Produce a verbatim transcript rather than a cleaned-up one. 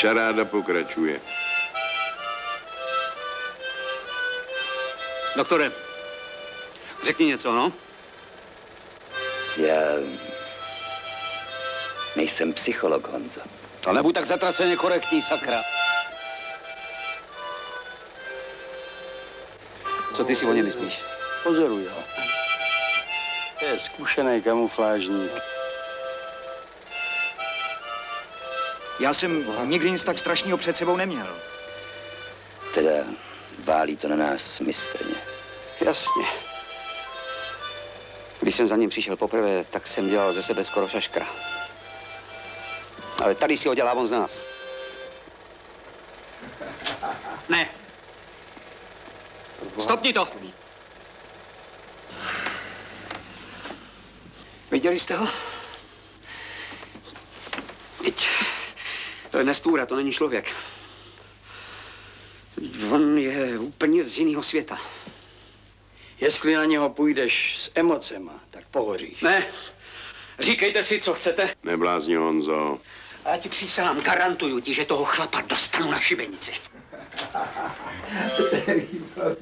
Šaráda pokračuje. Doktore, řekni něco, no? Já nejsem psycholog, Honzo. To nebuď tak zatraceně korektní, sakra. Co ty si o něm myslíš? Pozoruj ho. Je zkušený kamuflážník. Já jsem nikdy nic tak strašného před sebou neměl. Teda válí to na nás mistrně. Jasně. Když jsem za ním přišel poprvé, tak jsem dělal ze sebe skoro šaška. Ale tady si ho dělá on z nás. Ne. Stopni to. Viděli jste ho? Teď, to je nestůra, to není člověk. On je úplně z jiného světa. Jestli na něho půjdeš s emocema, tak pohoříš. Ne, říkejte si, co chcete. Neblázni, Honzo. A já ti přísahám, garantuju ti, že toho chlapa dostanu na šibenici.